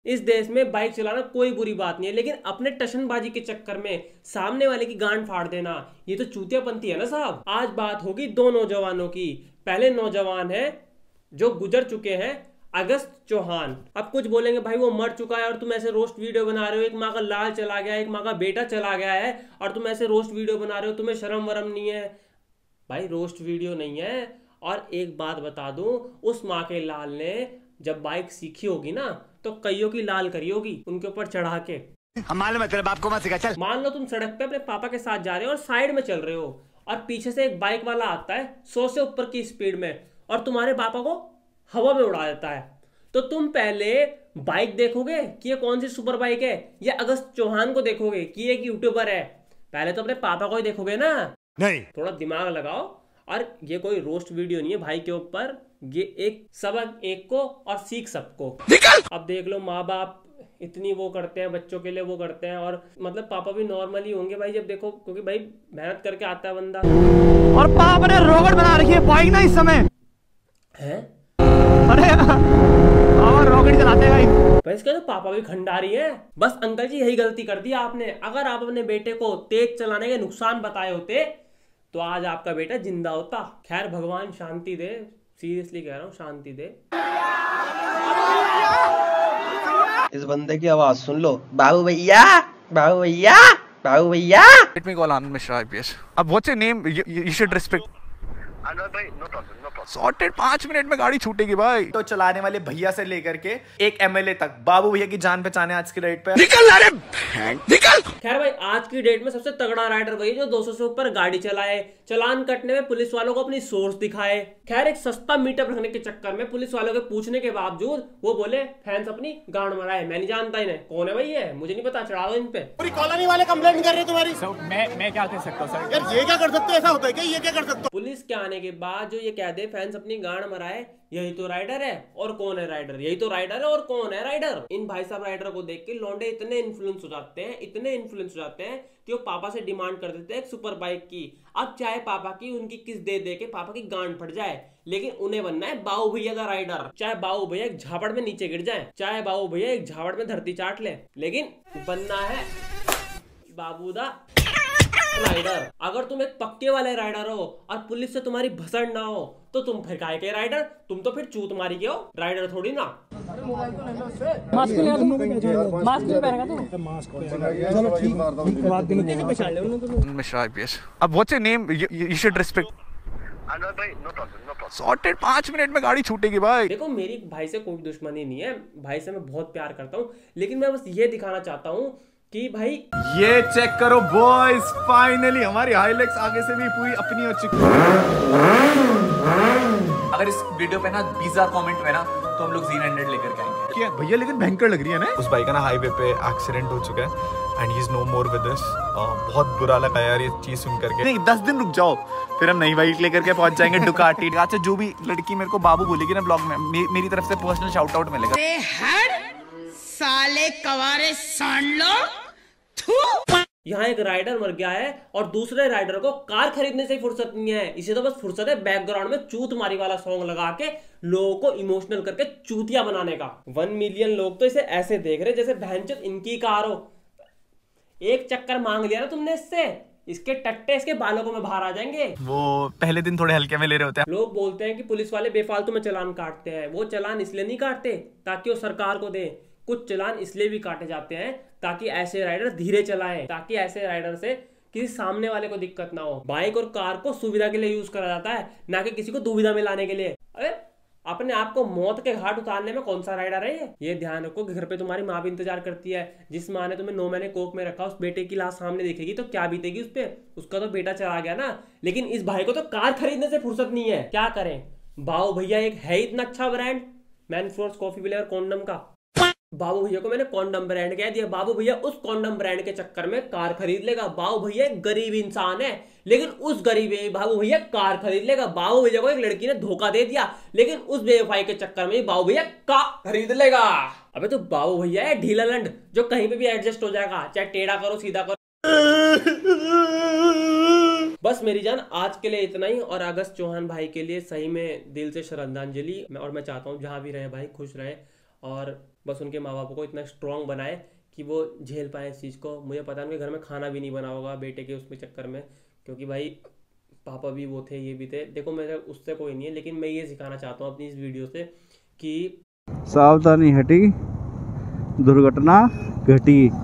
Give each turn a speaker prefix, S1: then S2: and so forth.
S1: इस देश में बाइक चलाना कोई बुरी बात नहीं है, लेकिन अपने टशनबाजी के चक्कर में सामने वाले की गांड फाड़ देना, ये तो चूतियापंती है ना साहब। आज बात होगी दो नौजवानों की। पहले नौजवान है जो गुजर चुके हैं, अगस्त चौहान। अब कुछ बोलेंगे भाई वो मर चुका है और तुम ऐसे रोस्ट वीडियो बना रहे हो, एक माँ का लाल चला गया, एक माँ का बेटा चला गया है और तुम ऐसे रोस्ट वीडियो बना रहे हो, तुम्हें शर्म वरम नहीं है। भाई रोस्ट वीडियो नहीं है। और एक बात बता दूं, उस माँ के लाल ने जब बाइक सीखी होगी ना तो कईयों की लाल करी होगी उनके ऊपर चढ़ा के।
S2: मालूम है तेरे बाप को मत सिखा चल।
S1: मान लो तुम सड़क पे अपने पापा के साथ जा रहे हो और साइड में चल रहे हो और पीछे से एक बाइक वाला आता है 100 से ऊपर की स्पीड में और तुम्हारे पापा को हवा में उड़ा देता है, तो तुम पहले बाइक देखोगे कि ये कौन सी सुपर बाइक है, या अगस्त चौहान को देखोगे कि ये एक यूट्यूबर है? पहले तो अपने पापा को ही देखोगे ना।
S2: नहीं,
S1: थोड़ा दिमाग लगाओ। और ये कोई रोस्ट वीडियो नहीं है भाई के ऊपर, ये एक सबक एक को और सीख सबको। अब देख लो माँ बाप इतनी वो करते हैं बच्चों के लिए, वो करते हैं, और मतलब पापा भी नॉर्मल ही होंगे भाई जब देखो, क्योंकि भाई मेहनत करके आता है बंदा।
S2: और पापा ने रोगड़ बना रखी है बाइक ना इस समय
S1: है।
S2: अरे और रॉकेट चलाते हैं भाई।
S1: इसका तो पापा भी खंडारी है। बस अंकल जी यही गलती कर दी आपने। अगर आप अपने बेटे को तेज चलाने के नुकसान बताए होते तो आज आपका बेटा जिंदा होता। खैर भगवान शांति दे, सीरियसली कह रहा हूँ शांति दे।
S3: इस बंदे की आवाज सुन लो, बाबू भैया, बाबू भैया, बाबू भैया।
S4: Let me call Anand Mishra IPS. अब what's your name? You should respect.
S2: Anurag भाई no problem no problem.
S4: Sorted, 5 minute में गाड़ी छूटेगी भाई।
S5: तो चलाने वाले भैया से लेकर के एक एमएलए तक बाबू भैया की जान पहचान है आज की डेट पे।
S4: निकल रे निकल।
S1: खैर भाई आज की डेट में सबसे तगड़ा राइडर वही जो 200 से ऊपर गाड़ी चलाए, चालान कटने में पुलिस वालों को अपनी सोर्स दिखाए। खैर एक सस्ता मीटअप रखने के चक्कर में पुलिस वालों के पूछने के बावजूद वो बोले फैंस अपनी गांड मराए, मैं नहीं जानता इन्हें, कौन है भाई ये, मुझे नहीं पता, चढ़ा दो इन पे।
S6: पूरी कॉलोनी वाले कंप्लेंट कर रहे तुम्हारी।
S5: मैं क्या कर सकता हूँ सर?
S6: यार ये क्या कर सकते हो, ऐसा होता है क्या? ये क्या कर सकते हो?
S1: पुलिस के आने के बाद जो ये कह दे फैंस अपनी गांड मराए, यही तो राइडर है। और कौन है राइडर? यही तो राइडर है। और कौन है राइडर? इन भाई साहब राइडर को देख के लौंडे इतने इन्फ्लुएंस हो जाते हैं, इतने इन्फ्लुएंस हो जाते हैं कि वो पापा से डिमांड कर देते हैं एक सुपर बाइक की। अब चाहे पापा की उनकी किस दे दे के पापा की गांड फट जाए, लेकिन उन्हें बनना है बाबू भैया का राइडर। चाहे बाबू भैया एक झापड़ में नीचे गिर जाए, चाहे बाबू भैया एक झापड़ में धरती चाट ले, लेकिन बनना है बाबू दा राइडर। अगर तुम एक पक्के वाले राइडर हो और पुलिस से तुम्हारी भसड़ ना हो तो तुम फिर काहे के राइडर? तुम तो फिर चूत मारी के हो, राइडर थोड़ी ना।
S4: Mishra IPS. अब what's your name? You should respect.
S2: Anurag भाई no problem no problem.
S4: Sorted, 5 minute में गाड़ी छूटेगी भाई।
S1: देखो मेरी भाई से कोई दुश्मनी नहीं है, भाई से मैं बहुत प्यार करता हूँ, लेकिन मैं बस ये दिखाना चाहता हूँ कि भाई
S5: ये चेक करो बॉयज, फाइनली हमारी हाइलेक्स आगे से भी पूरी अपनी हो चुकी है।
S7: अगर इस वीडियो पे ना 20,000 कमेंट में ना तो हम लोग Z100 लेकर के आएंगे।
S5: क्या भैया लेकिन भयंकर लग रही है ना।
S8: उस बाइक का ना हाईवे पे एक्सीडेंट हो चुका है and he is no more with us. बहुत बुरा लगा यार ये चीज सुन करके।
S5: नहीं 10 दिन रुक जाओ, फिर हम नई बाइक लेकर के पहुंच जाएंगे डुकाटी। अच्छा जो भी लड़की मेरे को बाबू बोलेगी ना ब्लॉग में, मेरी तरफ से पर्सनल शाउट आउट मिलेगा।
S6: साले कवारे सांडलो।
S1: यहाँ एक राइडर मर गया है और दूसरे राइडर को कार खरीदने से ही फुर्सत नहीं है। इसे तो बस फुर्सत है बैकग्राउंड में चूत मारी वाला सॉन्ग लगा के लोगों को इमोशनल करके चूतिया बनाने का। 1 मिलियन लोग तो इसे ऐसे देख रहे जैसे भैंचोद इनकी कार हो। एक चक्कर मांग लिया ना तुमने इससे, इसके टट्टे इसके बालों को में बाहर आ जाएंगे।
S5: वो पहले दिन थोड़े हल्के में ले रहे होते हैं।
S1: लोग बोलते हैं कि पुलिस वाले बेफालतू में चालान काटते हैं। वो चालान इसलिए नहीं काटते ताकि वो सरकार को दे, कुछ चालान इसलिए भी काटे जाते हैं ताकि ऐसे राइडर धीरे चलाएं, ताकि ऐसे राइडर से किसी सामने वाले को दिक्कत ना हो। बाइक और कार को सुविधा के लिए यूज करा जाता है, ना कि किसी को दुविधा में लाने के लिए। अरे अपने आप को मौत के घाट उतारने में कौन सा राइडर है ये ध्यान रखो कि घर पे तुम्हारी माँ भी इंतजार करती है। जिस माँ ने तुम्हें 9 महीने कोख में रखा, उस बेटे की लाश सामने दिखेगी तो क्या बीतेगी उस पे? उसका तो बेटा चला गया ना। लेकिन इस भाई को तो कार खरीदने से फुर्सत नहीं है। क्या करें? बाबू भैया एक है इतना अच्छा brand, Manforce coffee flavour condom का। बाबू भैया को मैंने कॉन्डम ब्रांड कह दिया। बाबू भैया उस कॉन्डम ब्रांड के चक्कर में कार खरीद लेगा। बाबू भैया एक गरीब इंसान है, लेकिन उस गरीब बाबू भैया कार खरीद लेगा। बाबू भैया को एक लड़की ने धोखा दे दिया, लेकिन उस बेवफाई के चक्कर में बाबू भैया कार खरीद लेगा। अबे तो बाबू भैया है ढीला लंड जो कहीं पे भी एडजस्ट हो जाएगा, चाहे टेढ़ा करो सीधा करो। बस मेरी जान आज के लिए इतना ही। और अगस्त चौहान भाई के लिए सही में दिल से श्रद्धांजलि। और मैं चाहता हूँ जहां भी रहे भाई खुश रहे और बस उनके माँ बाप को इतना स्ट्रॉन्ग बनाए कि वो झेल पाए इस चीज़ को। मुझे पता है उनके घर में खाना भी नहीं बना होगा बेटे के उसके चक्कर में, क्योंकि भाई पापा भी वो थे, ये भी थे। देखो मेरे उससे कोई नहीं है, लेकिन मैं ये सिखाना चाहता हूँ अपनी इस वीडियो से कि
S9: सावधानी हटी, दुर्घटना घटी।